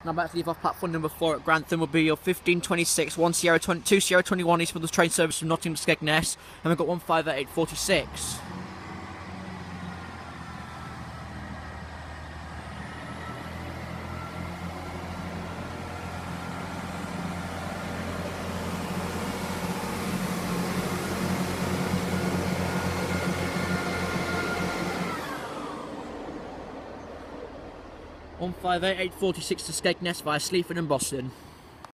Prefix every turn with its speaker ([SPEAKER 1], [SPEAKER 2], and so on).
[SPEAKER 1] Now about to leave off platform number 4 at Grantham will be your 1526, 1 Sierra 2 Sierra 21 East Midlands train service from Nottingham to Skegness, and we've got 15846. (158.846) to Skegness via Sleaford and Boston.